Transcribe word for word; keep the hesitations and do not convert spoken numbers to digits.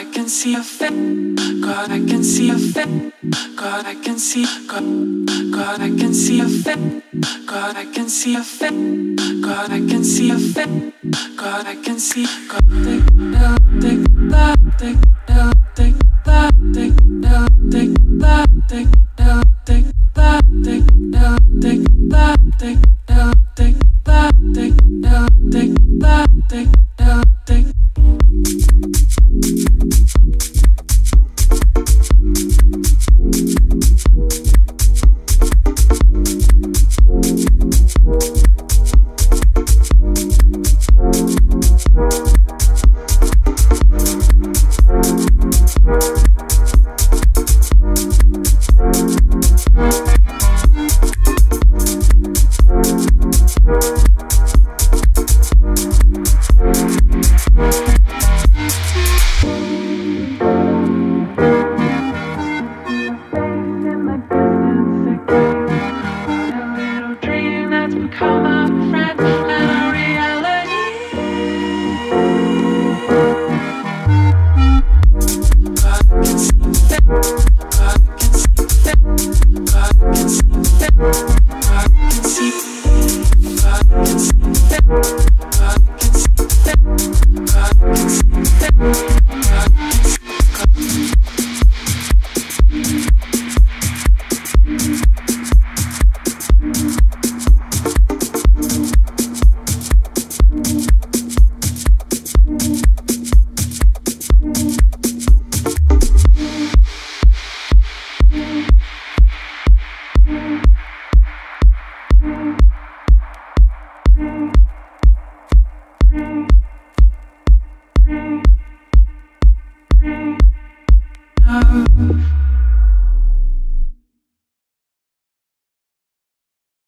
can see a fit. God, I can see a fit. God, I can see. God, God, I can see a fit. God, I can see a fit. God, I can see a fit. God, I can see. God, take that, take that, take that, take that, take that, take that, take that, take that, take that, take that, take that, take that, take that, take that, take that, take. Love.